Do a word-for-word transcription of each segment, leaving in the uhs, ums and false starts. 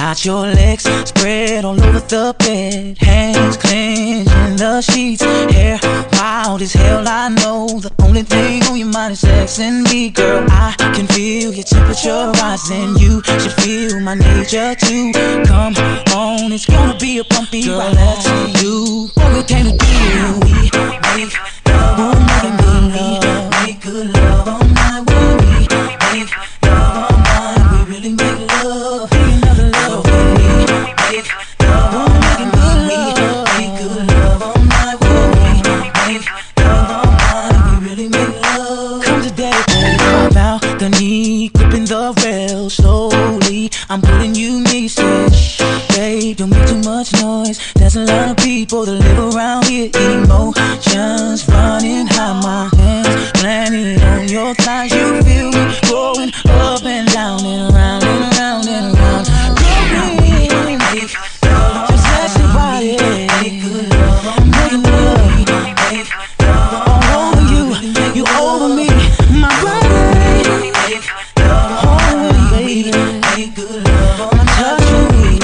Got your legs spread all over the bed, hands clenching the sheets, hair wild as hell. I know the only thing on your mind is sex and me, girl. I can feel your temperature rising. You should feel my nature too. Come on, it's gonna be a bumpy girl, ride. Let's do what we came to do. We make love all night, we make good love all night. We make love all night, we really make love. Be another love. We make love all night, we make good love all night. We make love all night, we really make love. Come today, bow the knee, gripping the rail slowly. I'm putting you near stitch. Babe, don't make too much noise. There's a lot of people that live around here. Emotions running high, my hands planted on your thighs. You feel me going up and down and around and around and around. Going, just let your body making love all over you, you over me, my body. Oh, baby, I'm touching you,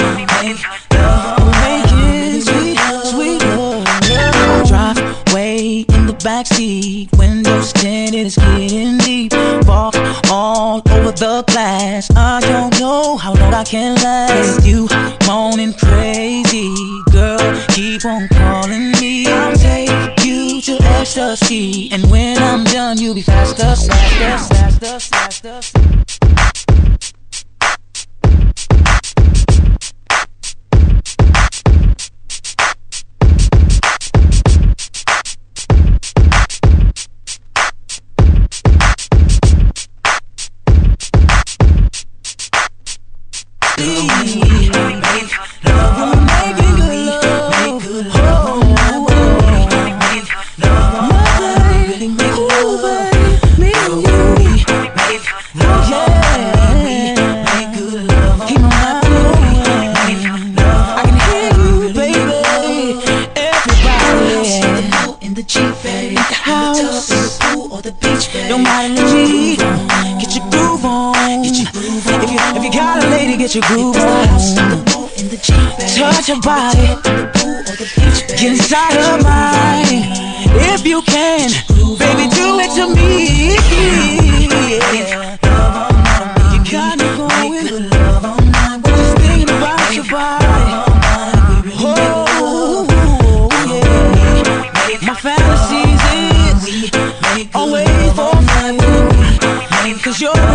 making sweet, sweet love. Drive way in the backseat, windows tinted, it's getting deep. Walk all over the glass. I don't know how long I can last. You moaning crazy, girl, keep on calling me. I'll take you to ecstasy, and when I'm done, you'll be faster, faster, faster, faster, faster. Don't mind the G, get your groove on. Get your groove on. If you if you got a lady, get your groove on. Touch her body, get inside her mind. If you can, baby, do it to me. You got me going, just thinking about your body. Oh, yeah. My fantasies is always for fun, 'cause you're